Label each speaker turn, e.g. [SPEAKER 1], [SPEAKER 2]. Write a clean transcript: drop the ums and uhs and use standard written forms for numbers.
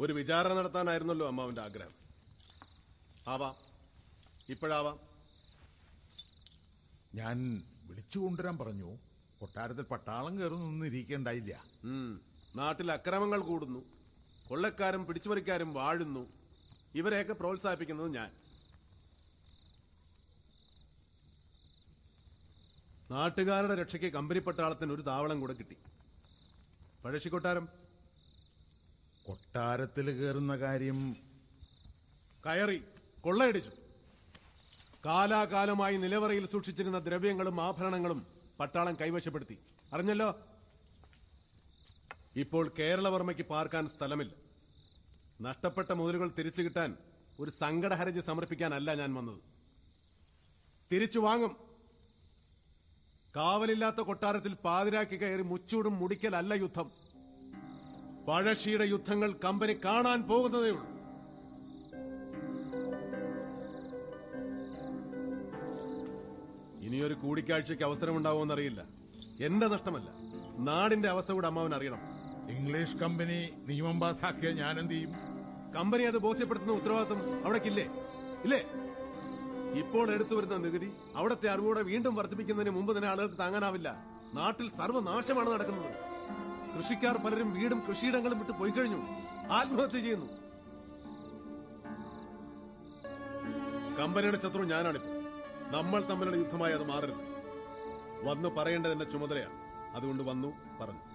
[SPEAKER 1] ഒരു വിചാരണ നടത്താനായിരുന്നല്ലോ അമ്മാവന്റെ ആഗ്രഹം. ആവാം, ഇപ്പോഴാവാം.
[SPEAKER 2] ഞാൻ വിളിച്ചുകൊണ്ടുവരാൻ പറഞ്ഞു. കൊട്ടാരത്തിൽ പട്ടാളം കയറുന്നൊന്നും ഇരിക്കേണ്ടായില്ല.
[SPEAKER 1] നാട്ടിൽ അക്രമങ്ങൾ കൂടുന്നു, കൊള്ളക്കാരും പിടിച്ചുപറിക്കാരും വാഴുന്നു. ഇവരെയൊക്കെ പ്രോത്സാഹിപ്പിക്കുന്നത് ഞാൻ. നാട്ടുകാരുടെ രക്ഷയ്ക്ക് കമ്പനി പട്ടാളത്തിന് ഒരു താവളം കൂടെ കിട്ടി. പഴശ്ശിക്കൊട്ടാരം
[SPEAKER 2] കൊട്ടാരത്തിൽ കയറുന്ന കാര്യം
[SPEAKER 1] കയറി കൊള്ളയടിച്ചു. കാലാകാലമായി നിലവറയിൽ സൂക്ഷിച്ചിരുന്ന ദ്രവ്യങ്ങളും ആഭരണങ്ങളും പട്ടാളം കൈവശപ്പെടുത്തി. അറിഞ്ഞല്ലോ. ഇപ്പോൾ കേരളവർമ്മയ്ക്ക് പാർക്കാൻ സ്ഥലമില്ല. നഷ്ടപ്പെട്ട മുതലുകൾ തിരിച്ചു കിട്ടാൻ ഒരു സങ്കടഹർജി സമർപ്പിക്കാനല്ല ഞാൻ വന്നത്. തിരിച്ചു വാങ്ങും. കാവലില്ലാത്ത കൊട്ടാരത്തിൽ പാതിരാക്കി കയറി മുച്ചൂടും മുടിക്കലല്ല യുദ്ധം. പഴശ്ശിയുടെ യുദ്ധങ്ങൾ കമ്പനി കാണാൻ പോകുന്നതേയുള്ളൂ. ഇനിയൊരു കൂടിക്കാഴ്ചയ്ക്ക് അവസരമുണ്ടാവുമെന്നറിയില്ല. എന്റെ നഷ്ടമല്ല, നാടിന്റെ അവസ്ഥ കൂടെ അമ്മാവൻ അറിയണം.
[SPEAKER 2] ഇംഗ്ലീഷ് കമ്പനി നിയമം പാസാക്കിയ ഞാനെന്ത് ചെയ്യും?
[SPEAKER 1] കമ്പനി അത് ബോധ്യപ്പെടുത്തുന്ന ഉത്തരവാദിത്വം അവിടേക്കില്ലേ? ഇല്ലേ? ഇപ്പോൾ എടുത്തുവരുന്ന നികുതി അവിടത്തെ അറിവോടെ വീണ്ടും വർദ്ധിപ്പിക്കുന്നതിന് മുമ്പ് തന്നെ ആളുകൾക്ക് താങ്ങാനാവില്ല. നാട്ടിൽ സർവ്വനാശമാണ് നടക്കുന്നത്. കൃഷിക്കാർ പലരും വീടും കൃഷിയിടങ്ങളും വിട്ട് പോയി കഴിഞ്ഞു, ആത്മഹത്യ ചെയ്യുന്നു. കമ്പനിയുടെ ശത്രു ഞാനാണിപ്പോൾ. നമ്മൾ തമ്മിലുള്ള യുദ്ധമായി അത് മാറരുത്. വന്നു പറയേണ്ടത് എന്റെ ചുമതലയാണ്. അതുകൊണ്ട് വന്നു പറഞ്ഞു.